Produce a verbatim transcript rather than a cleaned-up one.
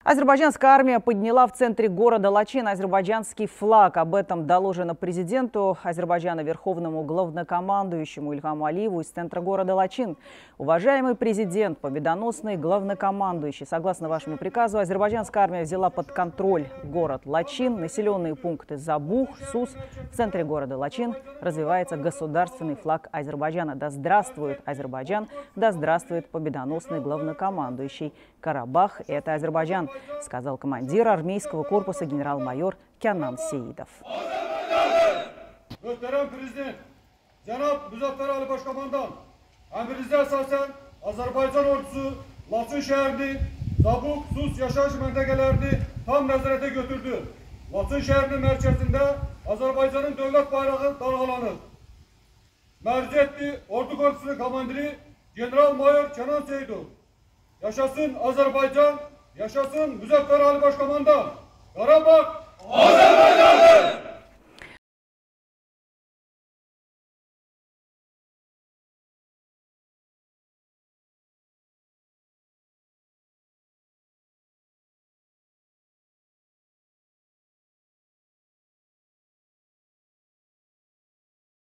Азербайджанская армия подняла в центре города Лачин азербайджанский флаг. Об этом доложено президенту Азербайджана, верховному главнокомандующему Ильхаму Алиеву из центра города Лачин. Уважаемый президент, победоносный главнокомандующий, согласно вашему приказу, азербайджанская армия взяла под контроль город Лачин, населенные пункты Забух, Сус. В центре города Лачин развивается государственный флаг Азербайджана. Да здравствует Азербайджан, да здравствует победоносный главнокомандующий. Карабах – это Азербайджан, сказал командир армейского корпуса генерал-майор Кянан Сеидов. Muhterem Prezident, Cenab Muzaffer Ali Başkomandan, emrinize esasen Azerbaycan ordusu Laçın şehrini, Zabuk, Sus yaşayış mentekelerini tam nezarete götürdü. Laçın şehrinin merkezinde Azerbaycan'ın devlet bayrağı dalgalanır. Merci etti ordu korpusunun komandiri General-Mayor Kenan Seyidov. Yaşasın Azerbaycan, yaşasın Muzaffer Ali Başkomandan. Karabağ Azerbaycan'dır.